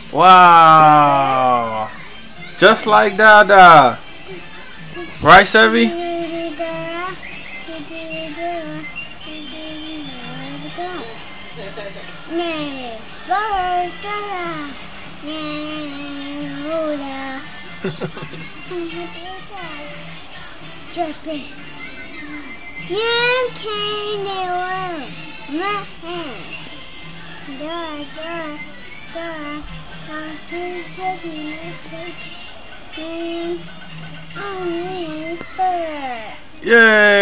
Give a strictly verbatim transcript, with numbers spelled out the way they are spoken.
Wow. Just like Dada. Right, Sevi? Dripping. You can't my hand. Dora, Dora, Dora, I'm sitting in the only spur. Yay!